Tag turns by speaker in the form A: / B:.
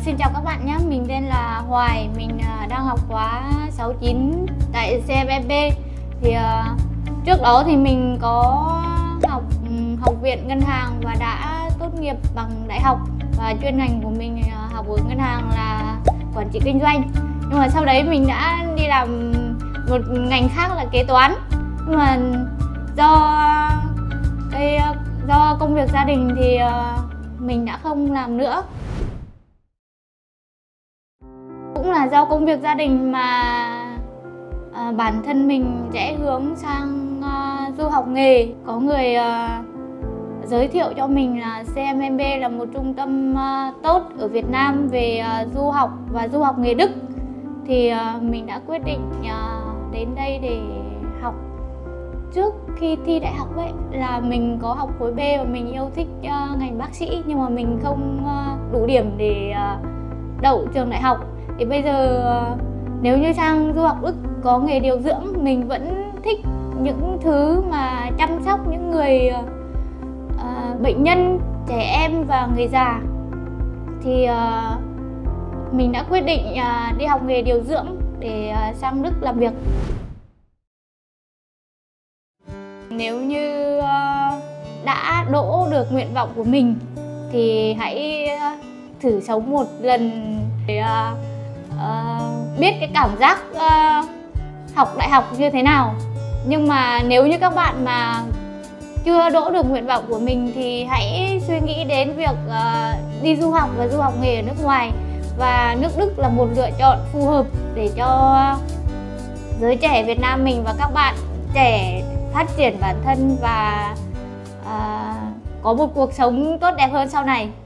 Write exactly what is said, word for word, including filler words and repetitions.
A: xin chào các bạn nhé, mình tên là Hoài, mình uh, đang học khóa sáu chín tại xê em ép bê. Thì uh, trước đó thì mình có học um, học viện ngân hàng và đã tốt nghiệp bằng đại học, và chuyên ngành của mình uh, học ở ngân hàng là quản trị kinh doanh. Nhưng mà sau đấy mình đã đi làm một ngành khác là kế toán. Nhưng mà do đây do công việc gia đình thì uh, mình đã không làm nữa. Cũng là do công việc gia đình mà à, bản thân mình rẽ hướng sang à, du học nghề. Có người à, giới thiệu cho mình là xê em ép bê là một trung tâm à, tốt ở Việt Nam về à, du học và du học nghề Đức. Thì à, mình đã quyết định à, đến đây để học. Trước khi thi đại học ấy là mình có học khối B và mình yêu thích uh, ngành bác sĩ, nhưng mà mình không uh, đủ điểm để uh, đậu trường đại học. Thì bây giờ uh, nếu như sang du học Đức có nghề điều dưỡng, mình vẫn thích những thứ mà chăm sóc những người uh, uh, bệnh nhân, trẻ em và người già. Thì uh, mình đã quyết định uh, đi học nghề điều dưỡng để uh, sang Đức làm việc. Nếu như uh, đã đỗ được nguyện vọng của mình thì hãy uh, thử sống một lần để uh, uh, biết cái cảm giác uh, học đại học như thế nào. Nhưng mà nếu như các bạn mà chưa đỗ được nguyện vọng của mình thì hãy suy nghĩ đến việc uh, đi du học và du học nghề ở nước ngoài. Và nước Đức là một lựa chọn phù hợp để cho giới trẻ Việt Nam mình và các bạn trẻ phát triển bản thân và uh, có một cuộc sống tốt đẹp hơn sau này.